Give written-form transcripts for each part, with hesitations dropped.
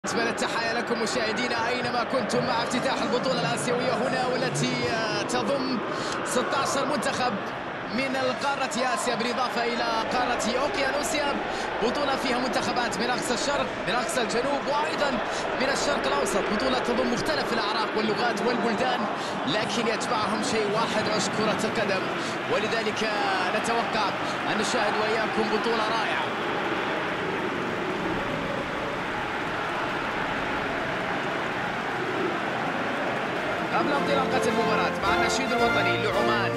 أجمل التحايا لكم مشاهدينا أينما كنتم مع افتتاح البطولة الآسيوية هنا، والتي تضم 16 منتخب من القارة آسيا بالإضافة إلى قارة أوقيانوسيا. بطولة فيها منتخبات من أقصى الشرق، من أقصى الجنوب، وأيضا من الشرق الأوسط. بطولة تضم مختلف الأعراق واللغات والبلدان، لكن يجمعهم شيء واحد: عشق كرة القدم. ولذلك نتوقع أن نشاهد وإياكم بطولة رائعة. قبل انطلاقة المباراة مع النشيد الوطني لعمان.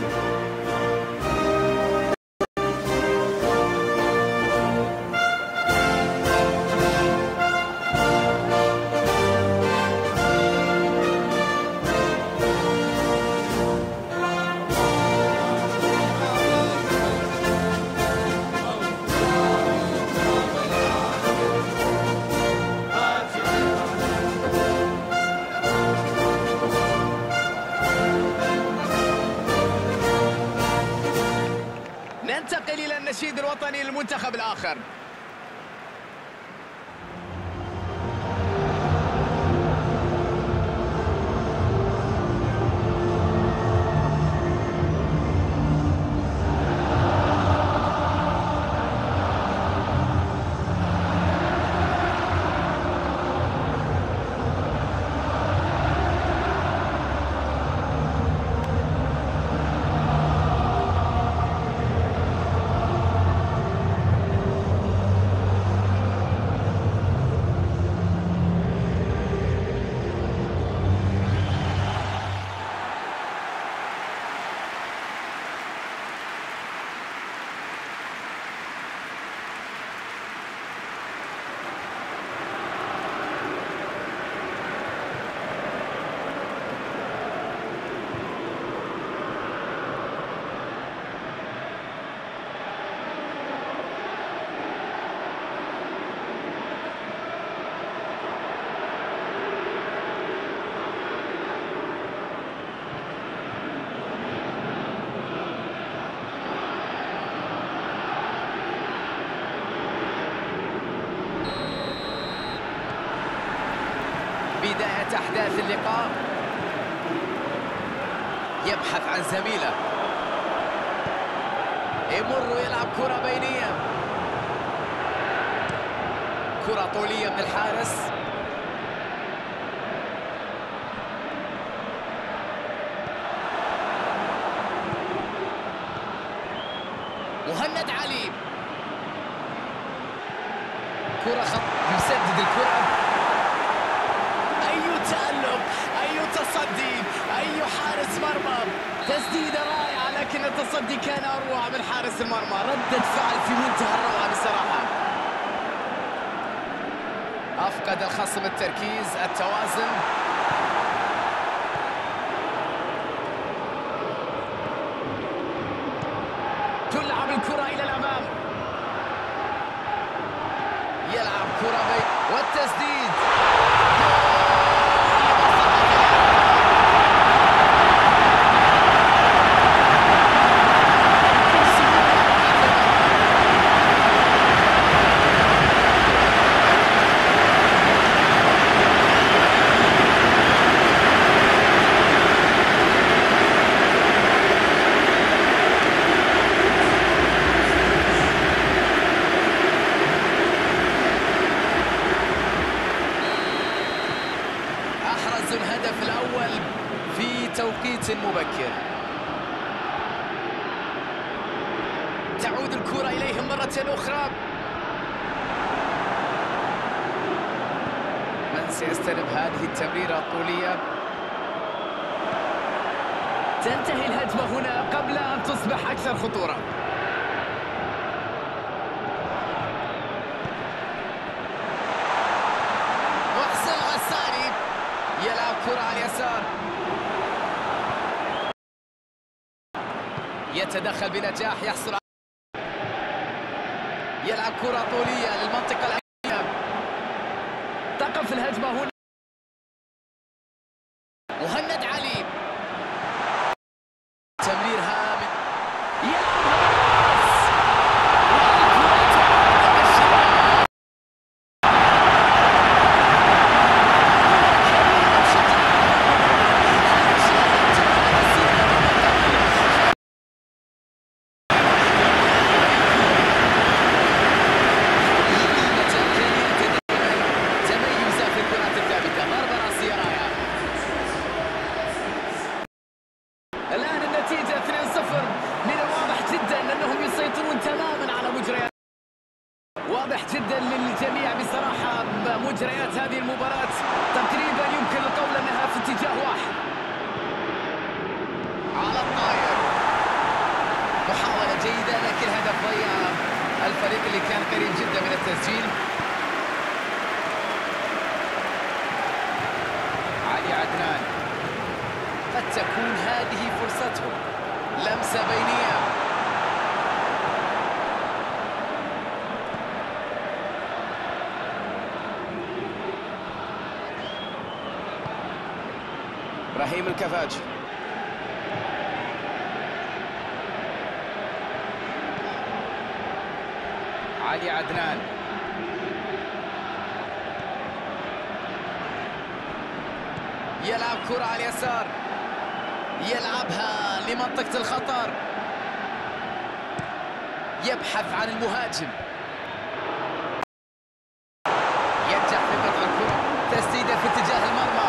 ننتقل إلى النشيد الوطني للمنتخب الآخر. بداية أحداث اللقاء، يبحث عن زميله، يمر ويلعب كرة بينية، كرة طولية من الحارس، مهند علي، كرة خط يسدد الكرة. تألق، أي تصدي، أي حارس مرمى، تسديدة رائعة، لكن التصدي كان أروع من حارس المرمى. ردة فعل في منتهى الروعة بصراحة. أفقد الخصم التركيز، التوازن. تلعب الكرة إلى الأمام، يلعب كرة والتسديد. الهدف الأول في توقيت مبكر. تعود الكرة إليهم مرة أخرى. من سيستلم هذه التمريرة الطولية؟ تنتهي الهجمة هنا قبل أن تصبح أكثر خطورة. يلعب كرة على اليسار، يتدخل بنجاح، يحصل يلعب كرة طولية للمنطقة الأمامية. تقف الهجمة هنا. مهند علي، تمرير هام، يلعب انتهت هذه المباراة تقريبا يمكن القول أنها في اتجاه واحد. على الطاير، محاولة جيدة لكن هدف ضيع الفريق اللي كان قريب جدا من التسجيل. علي عدنان، قد تكون هذه فرصته. لمسة بينية، إبراهيم الكفاجي، علي عدنان، يلعب كرة على اليسار، يلعبها لمنطقة الخطر، يبحث عن المهاجم، ينجح في قطع الكرة، تسديدة في اتجاه المرمى.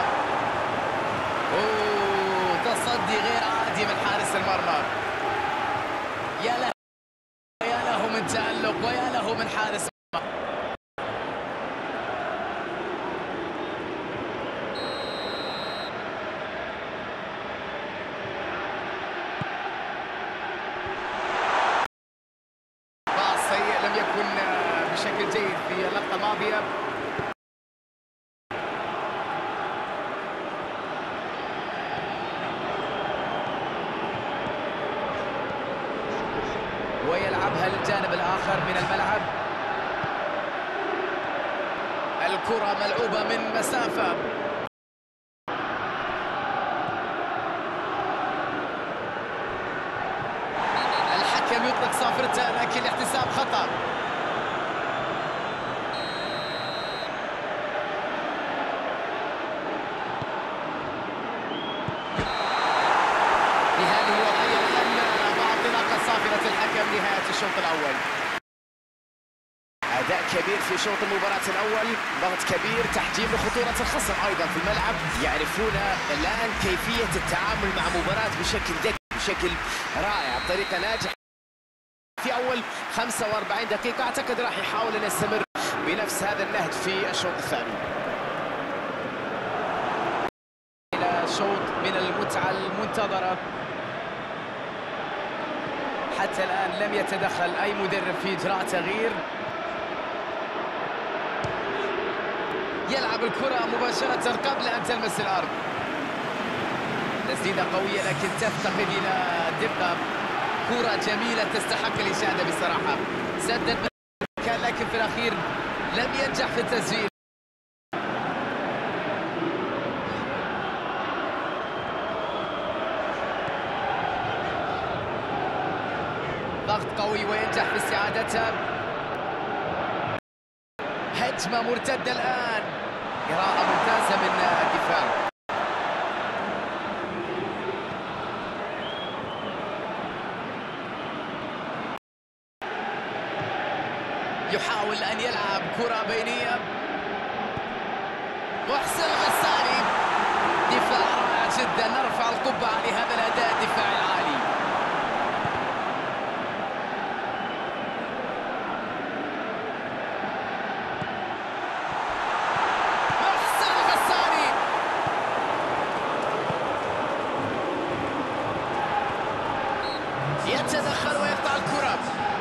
أوه، تصدي غير عادي من حارس المرمى. يا له من تألق ويا له من حارس المرمى. باص سيء لم يكن بشكل جيد في اللقطة الماضية. ويلعبها للجانب الآخر من الملعب. الكرة ملعوبة من مسافة. الحكم يطلق صافرته لكن الاحتساب خطأ. في هذه الوضعية الآن مع انطلاقة صافرة الحكم نهاية الشوط الأول. أداء كبير في شوط المباراة الأول، ضغط كبير، تحجيم لخطورة الخصم أيضا في الملعب. يعرفون الآن كيفية التعامل مع مباراة بشكل ذكي، بشكل رائع، بطريقة ناجحة. في أول 45 دقيقة أعتقد راح يحاول أن يستمر بنفس هذا النهج في الشوط الثاني. إلى شوط من المتعة المنتظرة. حتى الآن لم يتدخل أي مدرب في إجراء تغيير. يلعب الكرة مباشرة قبل أن تلمس الأرض. تسديدة قوية لكن تفتقد إلى دقة. كرة جميلة تستحق الإشادة بصراحة. سدد كان لكن في الأخير لم ينجح في التسجيل. ضغط قوي وينجح في استعادتها. هجمة مرتدة الآن، قراءة ممتازة من الدفاع. يحاول أن يلعب كرة بينية. محسن الغساني، دفاع رائع جدا، نرفع القبعة لهذا الأداء الدفاعي العالي. محسن الغساني، يتدخل ويقطع الكرة.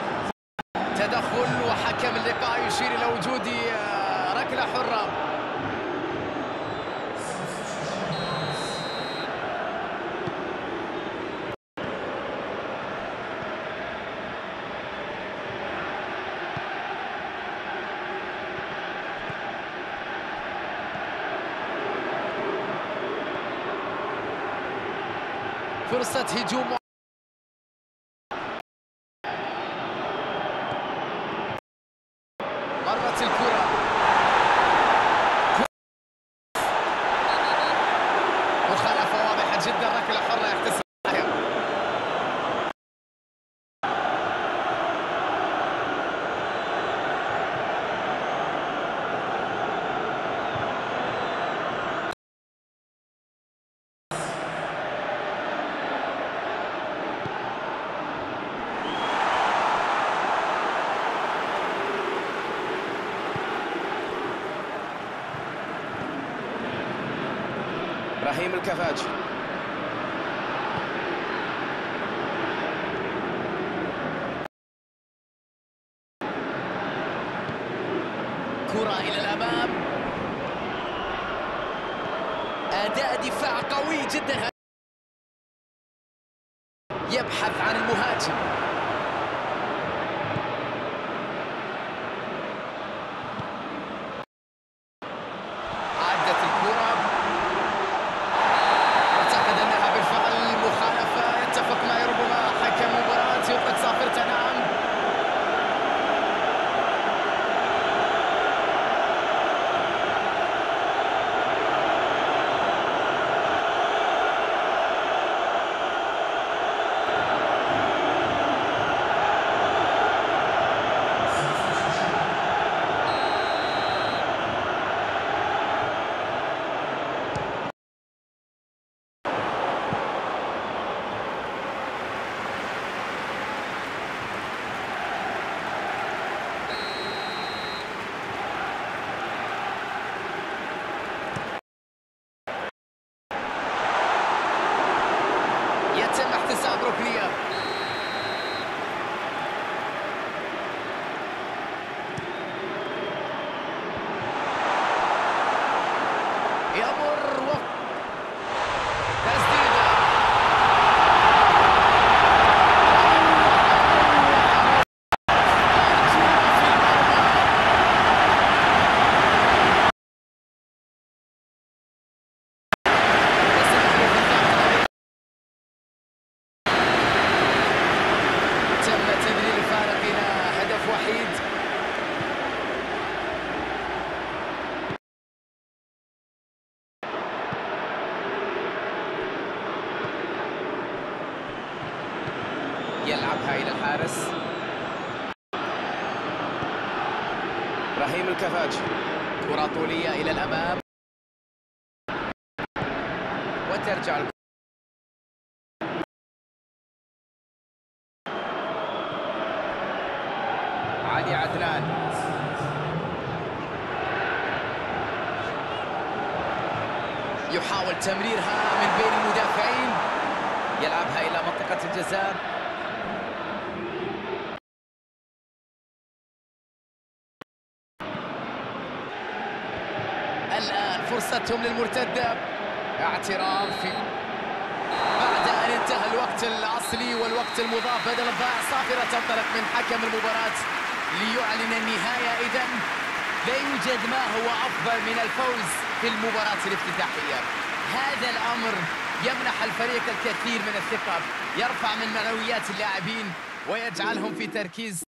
تدخل وحكم اللقاء يشير إلى وجود ركلة حرة. فرصة هجوم. مرت الكرة، مخالفة واضحة جدا، ركلة حرة يحتسب. رحيم الكفاج. كرة إلى الأمام. أداء دفاع قوي جدا. يبحث عن المهاجم. عدت الكرة. اعتقد أنها بالفعل مخالفة. يتفق معي ربما حكم المباراة يطلق صافرة. نعم. يتم احتساب ركنية. يمر وقت تسديدة. يلعبها إلى الحارس رحيم الكفاج. كرة طولية إلى الأمام وترجع علي عدنان. يحاول تمريرها من بين المدافعين. يلعبها إلى منطقة الجزاء. الآن فرصتهم للمرتدة. اعتراف بعد أن انتهى الوقت الأصلي والوقت المضاف بدل الضائع. صافرة تنطلق من حكم المباراة ليعلن النهاية. إذن لا يوجد ما هو أفضل من الفوز في المباراة الافتتاحية. هذا الأمر يمنح الفريق الكثير من الثقة، يرفع من معنويات اللاعبين ويجعلهم في تركيز